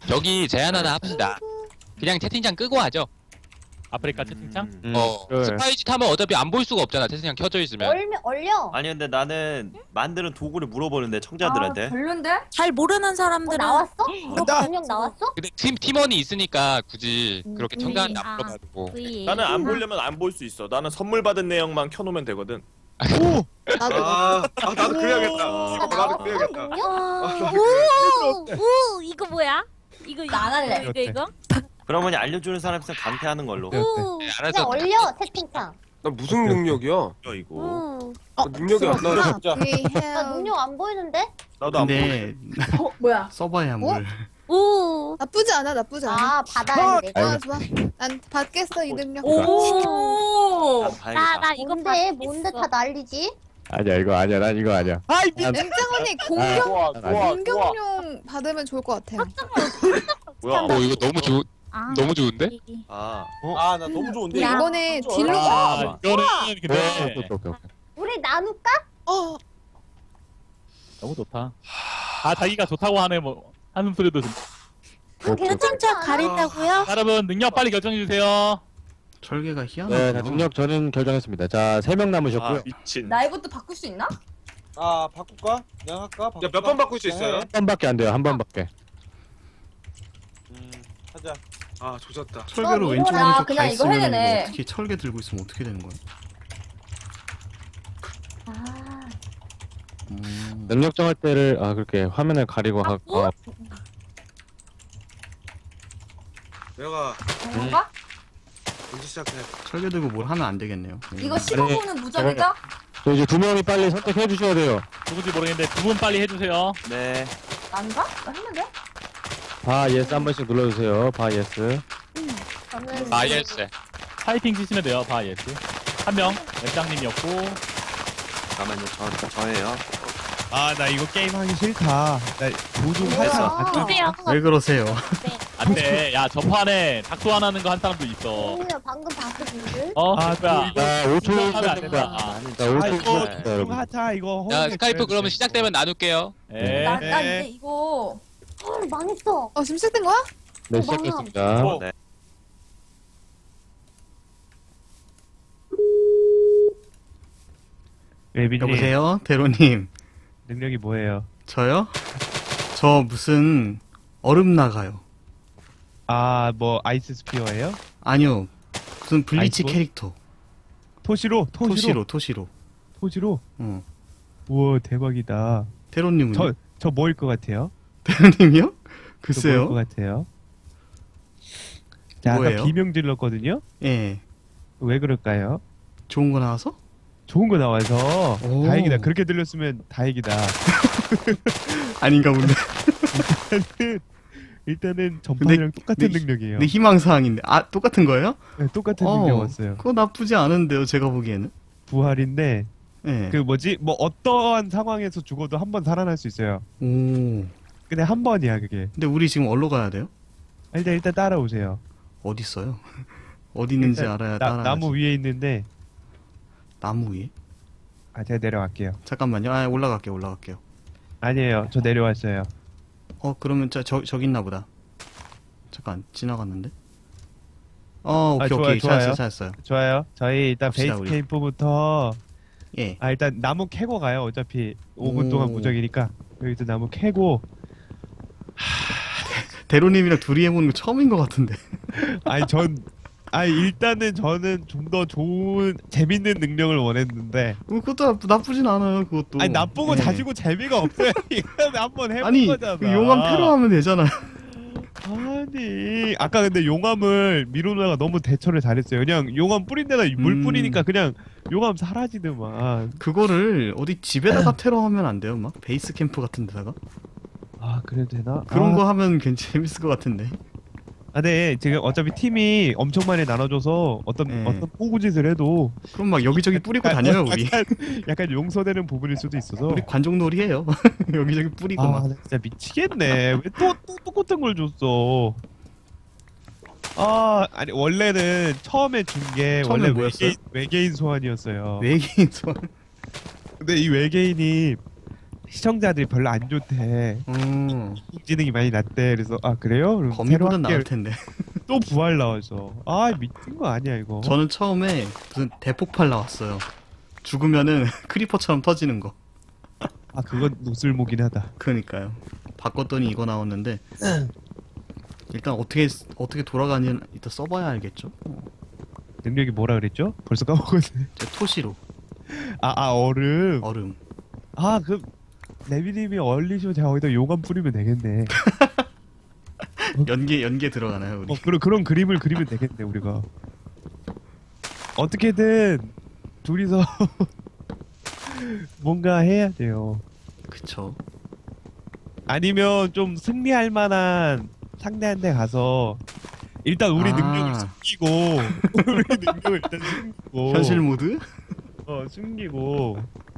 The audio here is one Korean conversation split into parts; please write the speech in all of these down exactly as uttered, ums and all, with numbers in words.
여기 제안 하나 합시다. 그냥 채팅창 끄고 하죠. 아프리카 채팅창? 음. 어, 그래. 스파이지 타면 어차피 안 볼 수가 없잖아. 채팅창 켜져 있으면. 얼면 얼려. 아니 근데 나는 만드는 도구를 물어보는데 청자들한테. 아, 별론데? 잘 모르는 뭐 사람들은 나왔어? 이거 간다. 분명 나왔어? 근데 팀 팀원이 있으니까 굳이 음, 그렇게 음. 청자한테 아. 안 물어가지고. V 나는 안 보려면 안 볼 수 있어. 나는 선물 받은 내용만 켜놓으면 되거든. 오! 나도 아, 아 나도 그래야겠다. 아, 나도 나왔어? 그래야겠다. 능력? 아, 오! 오! 이거 뭐야? 이거 이거 나 안 할래. 이거 이거? 그러면 알려주는 사람 있으면 강퇴하는 걸로. 오! 네, 그냥 알아서. 얼려 채팅창. 나 무슨 능력이야? 어, 이거. 음. 나 능력이 안 나. 진짜. We 나 have 능력 안 보이는데? 나도 안 보. 근데 어, 뭐야? 서버야 뭘. 오! 나쁘지 않아 나쁘지 않아. 아 받아야 돼. 좋아 좋아. 난 받겠어 이 능력. 오. 난 나 봐야겠다. 나 이거 뭔데 뭔데 다 난리지? 아니야 이거 아니야 난 이거 아니야. 아이 엠장언니 공격 좋아, 좋아, 좋아. 공격용 받으면 좋을 것 같아. 뭐야? 어 이거 너무 좋 아, 너무 좋은데? 이- 아, 아, 나 너무 좋은데. 야. 이거? 이번에 좋아. 딜로 아, 이거는 오케이 근데 오케이 오케이. 오케이. 우리 나눌까? 어 너무 좋다. 아, 자기가 좋다고 하네, 뭐. 하는 소리도 좀. 그 괜찮지 혼자 않아? 가린다고요? 여러분, 능력 빨리 결정해주세요. 철개가 네, 희한하네요. 자, 능력 저는 결정했습니다. 자, 세 명 아, 남으셨고요. 미친. 나 이것도 바꿀 수 있나? 아, 바꿀까? 내가 할까? 야, 몇 번 바꿀 수 있어요? 한 번밖에 안 돼요. 한 번밖에. 음, 하자. 아, 조졌다. 철개로 어, 왼쪽 이거나 오른쪽 다 그냥 이거 있으면 해야 되네. 이거 어떻게 철개 들고 있으면 어떻게 되는 거야? 아, 음. 능력 정할 때를 아 그렇게 화면을 가리고 하. 아, 내가 뭔가? 언제 시작해? 철개 들고 뭘 하면 안 되겠네요. 음. 이거 십오 분은 무적이죠? 저 이제 두 명이 빨리 선택해 주셔야 돼요. 누군지 모르겠는데 두 분 빨리 해주세요. 네. 난가? 나 했는데? 바 예스 한 번씩 눌러주세요. 바 예스. 저는 마이엘스. 파이팅 치시면 돼요, 바이에스. 한 명, 랩장님이었고. 잠깐만요. 저, 저예요. 아 나 이거 게임 하기 싫다. 나 도중 뭐야? 할사 누구야? 왜 그러세요? 안 돼. 야, 전판에 닭도 안 하는 거 한 사람도 있어. 오히려 방금 봤어 분들. 어? 아, 뭐야? 또 자, 오 초 하면 안 된다. 시작됩니다. 아, 자, 아 오 초 이거 시작됩니다, 여러분. 하자 이거. 자 스카이프 그러면 시작되면 나눌게요. 에. 나, 나 네. 이제 이거 헐 망했어. 어 지금 시작된 거야? 네, 시작했습니다. 어. 네. 웨비님 여보세요? 대로님. 능력이 뭐예요? 저요? 저 무슨 얼음 나가요. 아 뭐 아이스 스피어예요? 아니요. 무슨 블리치 아이스볼? 캐릭터. 토시로? 토시로? 토시로, 토시로. 토시로? 어. 우와 대박이다. 대로님은? 저 저 뭐일 것 같아요? 대로님이요? 저 뭐일 것 글쎄요. 같아요? 자 아까 뭐예요? 비명 질렀거든요? 예. 왜 그럴까요? 좋은 거 나와서? 좋은 거 나와서 오. 다행이다. 그렇게 들렸으면 다행이다. 아닌가 본데. 일단은, 일단은 전판이랑 똑같은 근데- 능력이에요. 근데 희망사항인데. 아, 똑같은 거예요? 네, 똑같은 어, 능력 왔어요. 그거 나쁘지 않은데요, 제가 보기에는. 부활인데 예. 그 뭐지 뭐 어떠한 상황에서 죽어도 한 번 살아날 수 있어요. 오. 근데 한 번이야 그게. 근데 우리 지금 어디로 가야 돼요? 일단 일단 따라오세요. 어디 있어요? 어디 있는지 일단 알아야 나, 따라가지. 나무 위에 있는데 나무 위에? 아 제가 내려갈게요. 잠깐만요. 아, 올라갈게요, 올라갈게요. 아니에요. 저 내려왔어요. 어, 그러면 저, 저, 저기 있나 보다. 잠깐, 지나갔는데? 어, 오케이, 아, 좋아요, 오케이. 찾았어요, 좋아요. 찾았어요. 좋아요. 저희 일단 갑시다, 베이스 우리. 캠프부터 예. 아 일단 나무 캐고 가요. 어차피 오 분 오. 동안 무적이니까 여기서 나무 캐고 대로님이랑 둘이 해보는 거 처음인 것 같은데. 아니 전 아니 일단은 저는 좀 더 좋은 재밌는 능력을 원했는데 어, 그것도 나쁘, 나쁘진 않아요, 그것도. 아니 나쁘고 예. 자지고 재미가 없어요. 이거는 한번 해본 아니, 거잖아. 그 용암 테러하면 되잖아요. 아니 아까 근데 용암을 미로나가 너무 대처를 잘했어요. 그냥 용암 뿌린 데다 물 음. 뿌리니까 그냥 용암 사라지더만. 그거를 어디 집에다가 테러하면 안 돼요, 막? 베이스 캠프 같은 데다가? 아 그래도 되나? 그런 아, 거 하면 괜찮, 재밌을 것 같은데. 아, 네 지금 어차피 팀이 엄청 많이 나눠줘서 어떤 네. 어떤 뽀구짓을 해도 그럼 막 여기저기 뿌리고 약간- 다녀요, 우리. 약간, 약간 용서되는 부분일 수도 있어서. 우리 관종놀이 해요. 여기저기 뿌리고 아, 막. 나 진짜 미치겠네. 왜 또 또 똑같은 걸 줬어? 아, 아니 원래는 처음에 준 게 처음에 원래 뭐였어요? 외계인, 외계인 소환이었어요. 외계인 소환. 근데 이 외계인이 시청자들이 별로 안 좋대. 음. 지능이 많이 낮대. 그래서 아 그래요? 그럼 새로 거미보단 할게요. 나을 텐데. 또 부활 나와서 아 미친 거 아니야 이거. 저는 처음에 무슨 대폭발 나왔어요. 죽으면은 크리퍼처럼 터지는 거. 아 그건 노슬모긴 하다. 그러니까요. 바꿨더니 이거 나왔는데 일단 어떻게 어떻게 돌아가는지 일단 써봐야 알겠죠. 능력이 뭐라 그랬죠? 벌써 까먹었네. 제 토시로 아, 아 얼음. 얼음. 아 그 레비님이 얼리시면 제가 거기다 용암 뿌리면 되겠네. 연계 연계 들어가나요 우리? 어 그런 그런 그림을 그리면 되겠네 우리가. 어떻게든 둘이서 뭔가 해야 돼요. 그쵸. 아니면 좀 승리할 만한 상대한테 가서 일단 우리 아. 능력을 숨기고 우리 능력을 일단 숨기고 현실 모드? 어 숨기고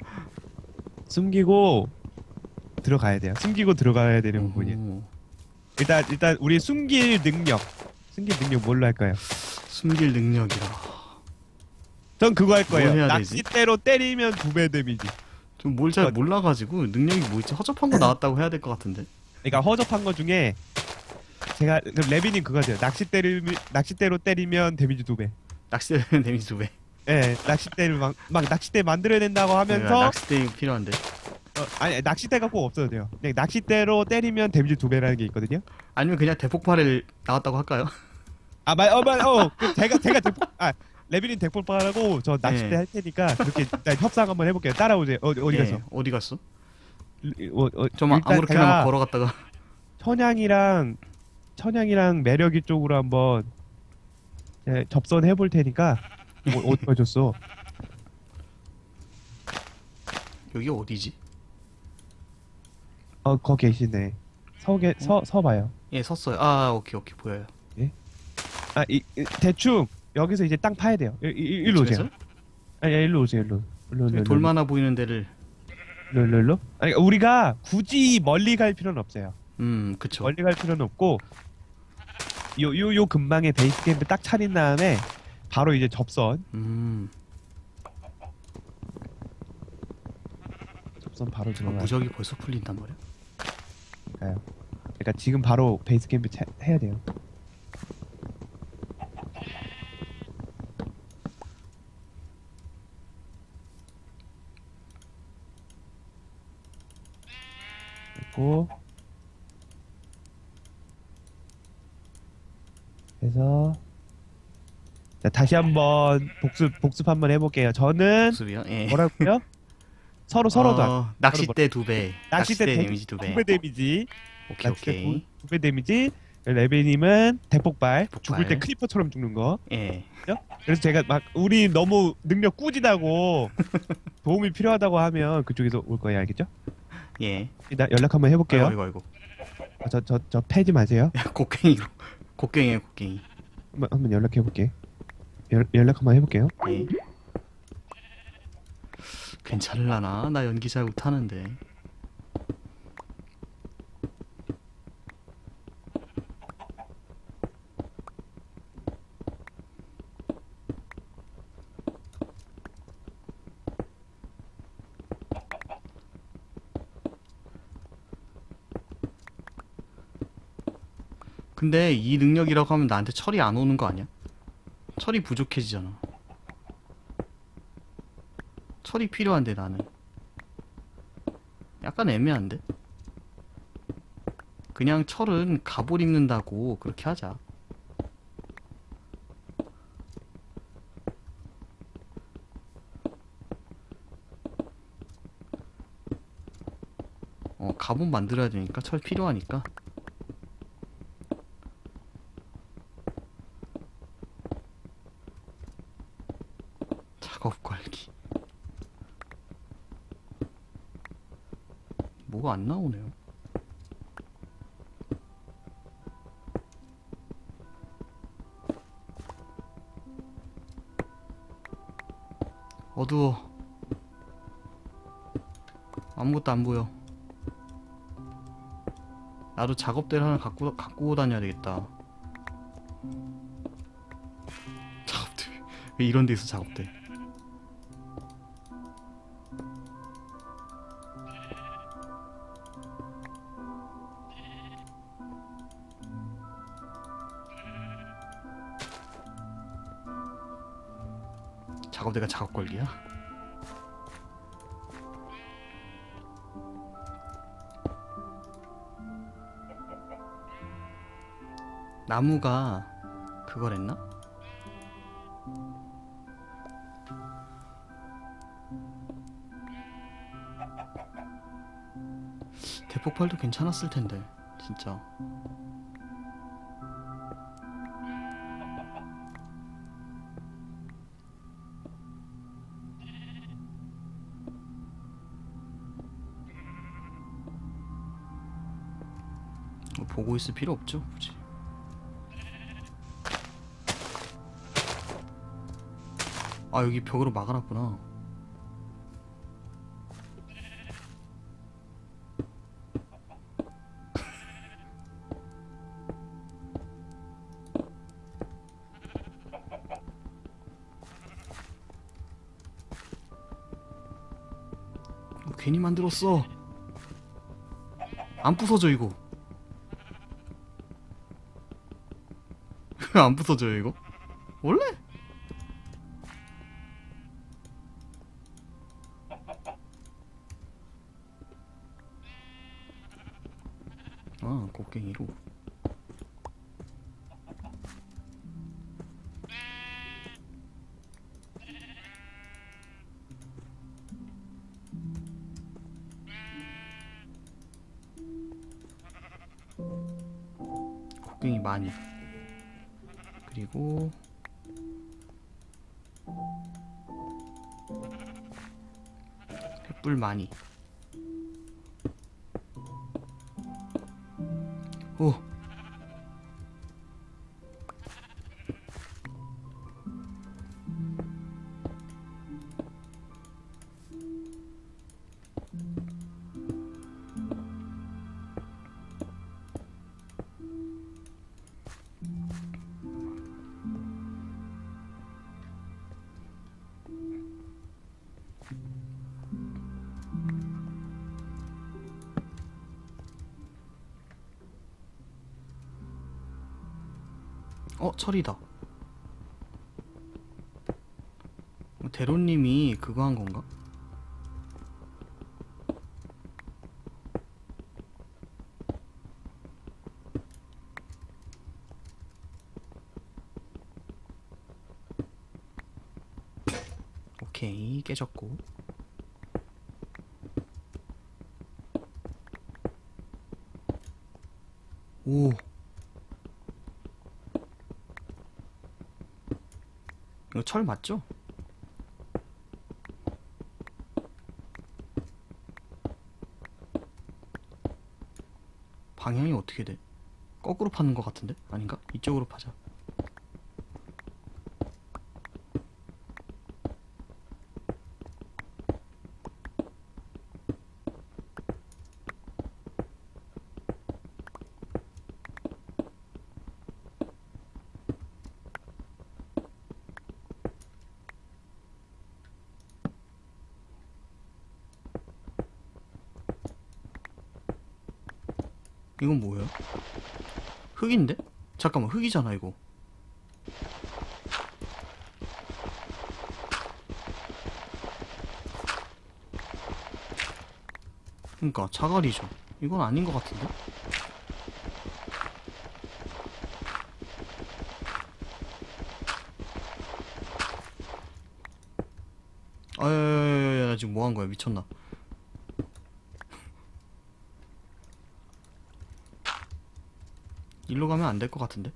숨기고 들어가야 돼요. 숨기고 들어가야 되는 부분이에요. 오. 일단 일단 우리 숨길 능력 숨길 능력 뭘로 할까요? 숨길 능력이라. 전 그거 할 뭘 거예요. 해야 되지? 낚싯대로 때리면 두 배 데미지. 좀 뭘 잘 몰라가지고 능력이 뭐 있지? 허접한 거 나왔다고 해야 될 것 같은데. 그러니까 허접한 거 중에 제가 그럼 레비님 그거 하세요. 낚싯대를 낚싯대로 때리면 데미지 두 배. 낚싯대는 데미지 두 배. 예, 낚싯대를 막, 막 낚싯대 만들어야 된다고 하면서 내가 낚싯대 필요한데. 어, 아니 낚싯대가 꼭 없어도 돼요. 그냥 낚싯대로 때리면 데미지 두 배라는 게 있거든요. 아니면 그냥 대폭발을 나왔다고 할까요? 아, 말, 어, 말, 어, 그 제가 제가 대폭, 아, 레비님 대폭발하고 저 낚싯대 네. 할 테니까 그렇게 일단 협상 한번 해볼게요. 따라오세요. 어, 어디 예, 갔어? 어디 갔어? 어, 어, 좀 일단 아무렇게나 제가 막 걸어갔다가. 천양이랑 천양이랑 매력이 쪽으로 한번 예, 접선해 볼 테니까 어, 어디 가셨어? 여기 어디지? 어, 거기 계시네. 서게 서 서봐요. 예, 섰어요. 아, 오케이, 오케이, 보여요. 아, 이, 이, 대충 여기서 이제 땅 파야 돼요. 이, 이, 일로 오세요. 이쪽에서? 아니, 야, 일로 오세요. 일로. 일로, 일로, 돌 많아 보이는 데를. 일로, 일로, 일로. 아니, 우리가 굳이 멀리 갈 필요는 없어요. 음, 그쵸. 멀리 갈 필요는 없고 요 요 요 근방에 베이스 캠프 딱 차린 다음에 바로 이제 접선. 음, 접선 바로 저 들어가. 무적이 벌써 풀린단 말이야. 그러니까요. 그러니까 지금 바로 베이스 캠프 차, 해야 돼요. 그리고 그래서 자 다시 한번 복습 복습 한번 해볼게요. 저는 모습이요? 예. 뭐라고요? 서로 서로도 안- 어, 낚싯대 두 배. 낚싯대 낚싯대 데- 데미지 두 배. 두 배 데미지. 오케이, 낚싯대 오케이. 두 배 데미지. 레베님은 대폭발. 대폭발. 죽을 때 크리퍼처럼 죽는 거. 예. 그래서 제가 막 우리 너무 능력 꾸지다고 도움이 필요하다고 하면 그쪽에서 올 거예요. 알겠죠? 예. 나 연락 한번 해볼게요. 아이고, 아이고. 저 저 저 패지 마세요. 야, 곡괭이로. 곡괭이에요, 곡괭이. 한번, 한번 연락해 볼게. 연 연락 한번 해볼게요. 예. 괜찮을라나? 나 연기 잘 못하는데. 근데 이 능력이라고 하면 나한테 철이 안 오는 거 아니야? 철이 부족해지잖아. 철이 필요한데 나는. 약간 애매한데? 그냥 철은 갑옷 입는다고 그렇게 하자. 어, 갑옷 만들어야 되니까 철 필요하니까. 작업 관리. 뭐가 안 나오네요. 어두워. 아무것도 안 보여. 나도 작업대를 하나 갖고, 갖고 다녀야 되겠다. 작업대. 왜 이런 데 있어, 작업대. 작업대가 작업 걸기야? 나무가 그거랬나? 대폭발도 괜찮았을 텐데 진짜. 보고 있을 필요 없죠, 굳이. 아, 여기 벽으로 막아놨구나. 어, 괜히 만들었어. 안 부서져 이거. 왜 안 부서져요 이거? 원래? 아, 곡괭이로. 곡괭이 많이. 그리고 횃불 많이. 오. 어, 철이다. 대로님이 그거 한 건가? 오케이, 깨졌고. 오. 이거 철 맞죠? 방향이 어떻게 돼? 거꾸로 파는 것 같은데? 아닌가? 이쪽으로 파자. 이건 뭐야? 흙인데? 잠깐만, 흙이잖아 이거. 그니까 자갈이죠. 이건 아닌 것 같은데? 아야야야야, 나 지금 뭐 한 거야? 미쳤나? 일로 가면 안 될 것 같은데?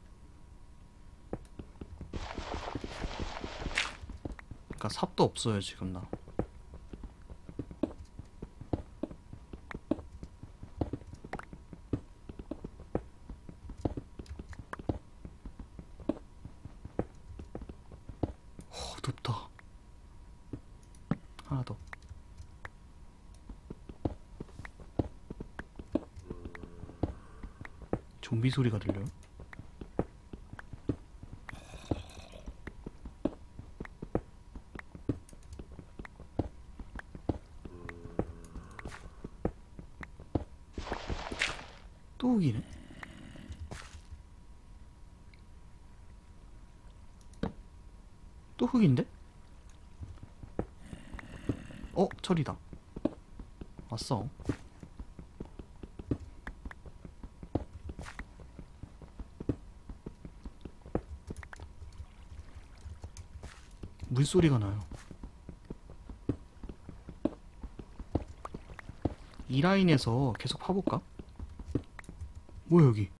그니까 삽도 없어요 지금 나. 어, 덥다. 하나 더. 좀비 소리가 들려요? 또 흙이네? 또 흙인데? 어? 철이다. 왔어. 물소리가 나요. 이 라인에서 계속 파볼까? 뭐야 여기?